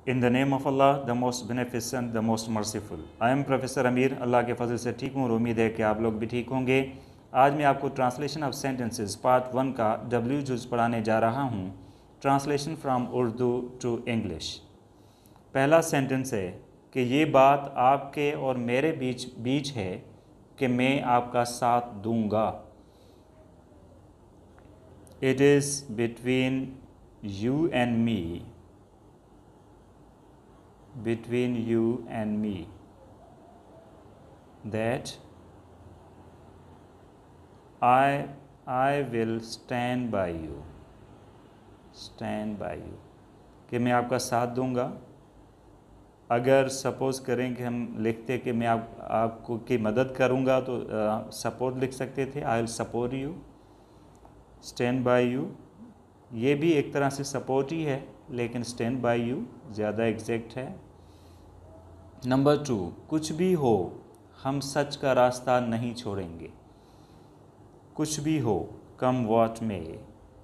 In the name of Allah, the most beneficent, the most merciful. I am Professor Amir. अल्लाह के फजल से ठीक हूँ और उम्मीद है कि आप लोग भी ठीक होंगे। आज मैं आपको ट्रांसलेशन ऑफ सेंटेंसेस पार्ट 1 का W जुज़ पढ़ाने जा रहा हूँ। Translation from Urdu to English. पहला सेंटेंस है कि ये बात आपके और मेरे बीच है कि मैं आपका साथ दूंगा। It is between you and me. Between you and me that I will stand by you कि मैं आपका साथ दूंगा। अगर सपोज़ करें कि हम लिखते कि मैं आपको की मदद करूंगा तो सपोर्ट लिख सकते थे, I will support you. Stand by you ये भी एक तरह से सपोर्ट ही है, लेकिन स्टैंड बाय यू ज़्यादा एग्जैक्ट है। नंबर 2, कुछ भी हो हम सच का रास्ता नहीं छोड़ेंगे। कुछ भी हो, कम वॉट में,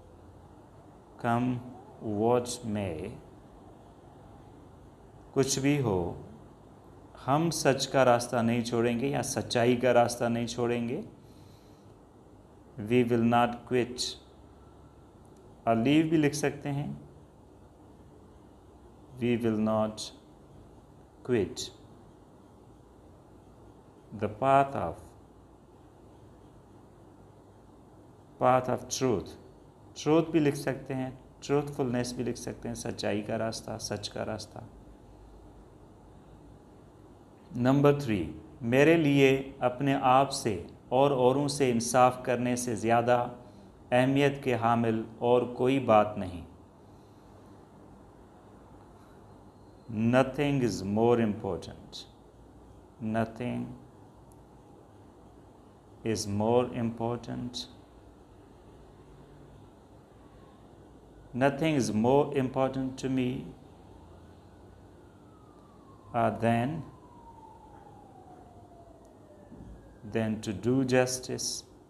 कुछ भी हो हम सच का रास्ता नहीं छोड़ेंगे या सच्चाई का रास्ता नहीं छोड़ेंगे। वी विल नॉट क्विट, और लीव भी लिख सकते हैं। We will not quit the path of truth भी लिख सकते हैं, truthfulness भी लिख सकते हैं, सच्चाई का रास्ता, सच का रास्ता। नंबर 3, मेरे लिए अपने आप से और औरों से इंसाफ करने से ज़्यादा अहमियत के हामिल और कोई बात नहीं। Nothing is more important. Nothing is more important. Nothing is more important to me than to do justice.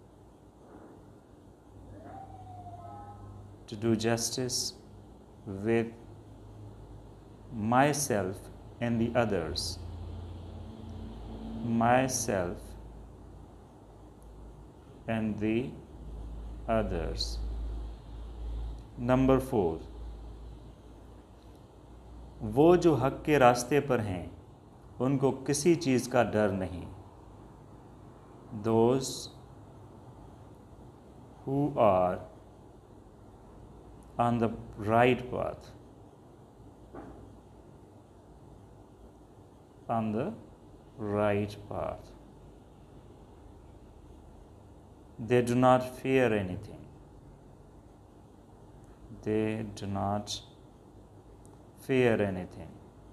To do justice with myself and the others. Myself and the others. Number 4, वो जो हक के रास्ते पर हैं उनको किसी चीज़ का डर नहीं। Those who are on the right path, on the right path, they do not fear anything. They do not fear anything.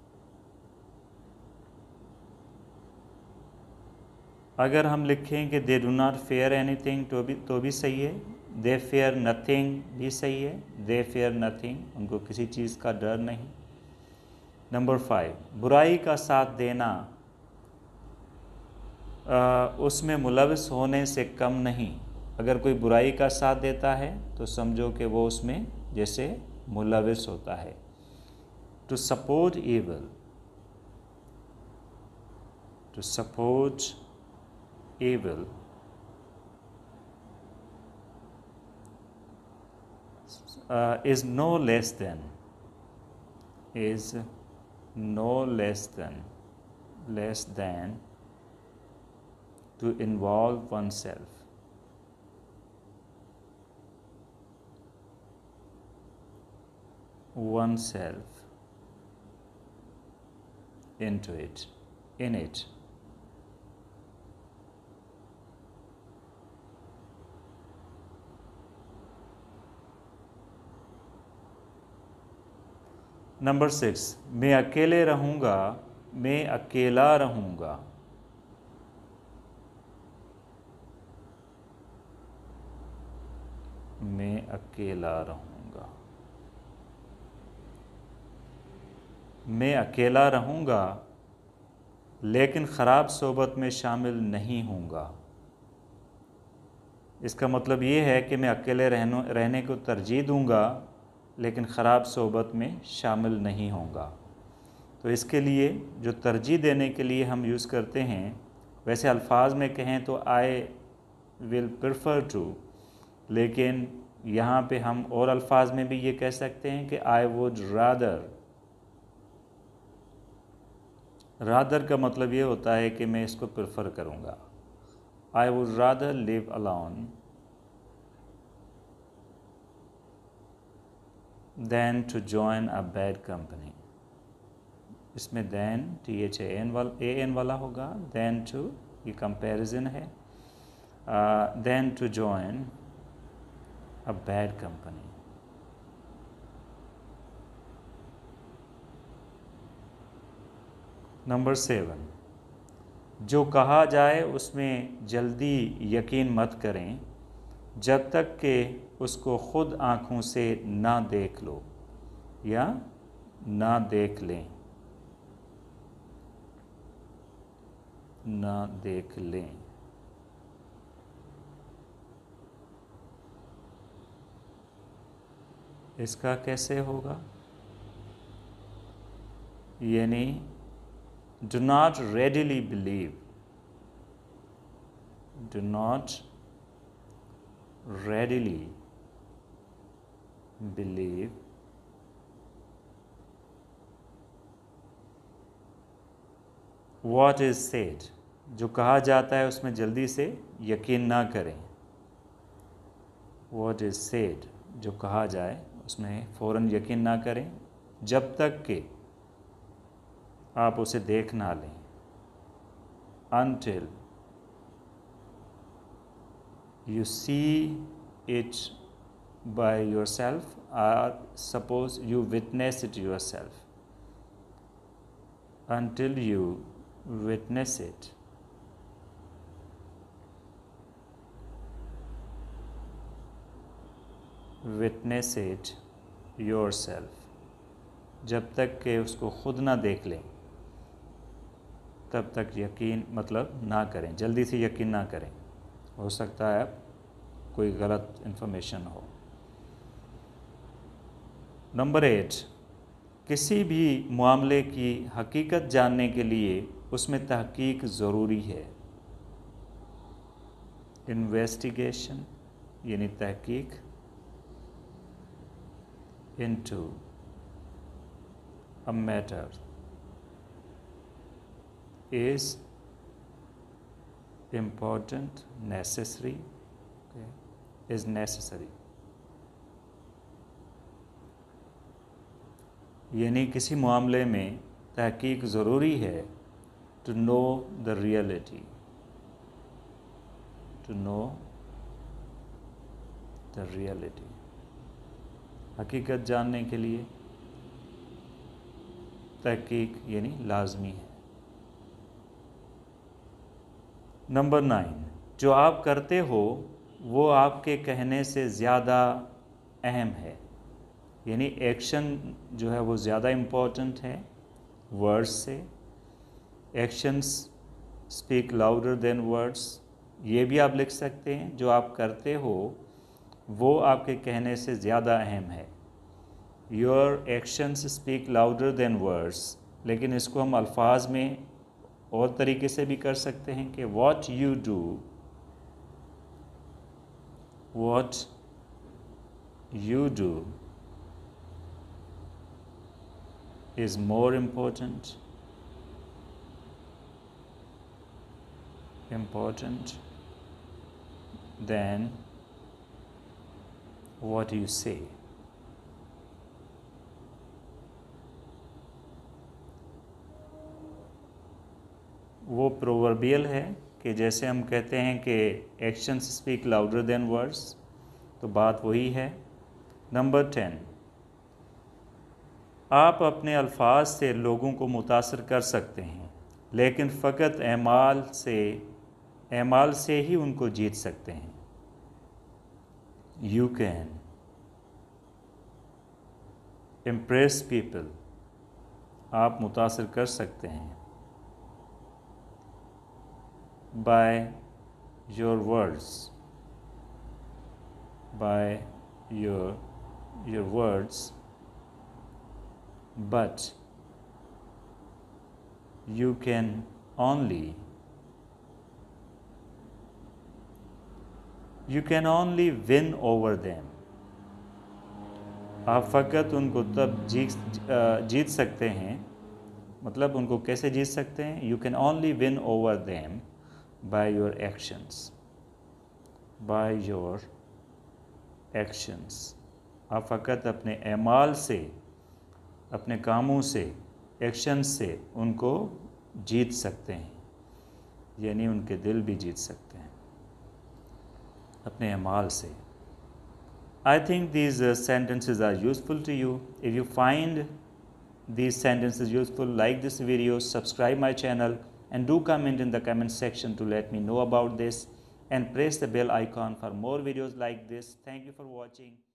अगर हम लिखें कि they do not fear anything तो भी सही है। they fear nothing भी सही है। they fear nothing, उनको किसी चीज़ का डर नहीं। नंबर 5, बुराई का साथ देना उसमें मुलविस होने से कम नहीं। अगर कोई बुराई का साथ देता है तो समझो कि वो उसमें जैसे मुलविस होता है। To support evil, to support evil is no less than to involve oneself in it. Number 6, मैं अकेला रहूँगा। मैं अकेला रहूँगा लेकिन ख़राब सोबत में शामिल नहीं होऊंगा। इसका मतलब ये है कि मैं अकेले रहने को तरजीह दूंगा लेकिन ख़राब सोबत में शामिल नहीं होऊंगा। तो इसके लिए जो तरजीह देने के लिए हम यूज़ करते हैं, वैसे अल्फाज में कहें तो आई विल प्रेफर टू, लेकिन यहाँ पे हम और अल्फाज में भी ये कह सकते हैं कि आई वुड रादर। रादर का मतलब ये होता है कि मैं इसको प्रेफर करूँगा। I would rather live alone than to join a bad company. इसमें देन THAN वाला होगा, देन टू ये कंपैरिजन है, than to join a bad company. Number 7, जो कहा जाए उसमें जल्दी यकीन मत करें जब तक कि उसको खुद आँखों से ना देख लो या ना देख लें, ना देख लें। इसका कैसे होगा? यानी do not readily believe, do not readily believe what is said, जो कहा जाता है उसमें जल्दी से यकीन ना करें। what is said, जो कहा जाए उसमें फ़ौरन यकीन ना करें जब तक कि आप उसे देख ना लें। until you see it by yourself or suppose you witness it yourself, until you witness it, witness it yourself, जब तक कि उसको खुद ना देख लें तब तक यकीन मतलब ना करें, जल्दी से यकीन ना करें। हो सकता है कोई गलत इन्फॉर्मेशन हो। नंबर 8, किसी भी मामले की हकीकत जानने के लिए उसमें तहकीक ज़रूरी है। इन्वेस्टिगेशन यानी तहकीक, into a matter is important, necessary, okay, is necessary, यानी किसी मामले में तहकीक ज़रूरी है। to know the reality, to know the reality, हकीकत जानने के लिए तहकीक यानी लाजमी है। नंबर 9, जो आप करते हो वो आपके कहने से ज़्यादा अहम है, यानी एक्शन जो है वो ज़्यादा इम्पोर्टेंट है वर्ड्स से। Actions speak louder than words, ये भी आप लिख सकते हैं। जो आप करते हो वो आपके कहने से ज़्यादा अहम है। Your actions speak louder than words, लेकिन इसको हम अल्फाज में और तरीके से भी कर सकते हैं कि what you do, what you do is more important than what you say. वो प्रोवर्बियल है कि जैसे हम कहते हैं कि actions speak louder than words, तो बात वही है। नंबर 10, आप अपने अल्फाज से लोगों को मुतासर कर सकते हैं, लेकिन फ़कत एमाल से ही उनको जीत सकते हैं। यू कैन इम्प्रेस पीपल, आप मुतासर कर सकते हैं by your words, by your words, but you can only win over them. आप फ़कत उनको तब जीत सकते हैं, मतलब उनको कैसे जीत सकते हैं? You can only win over them by your actions. By your actions. आप फ़कत अपने अमाल से, अपने कामों से, एक्शन से उनको जीत सकते हैं, यानी उनके दिल भी जीत सकते हैं अपने अमाल से. I think these sentences are useful to you. If you find these sentences useful, like this video, subscribe my channel, and do comment in the comment section to let me know about this, and press the bell icon for more videos like this. Thank you for watching.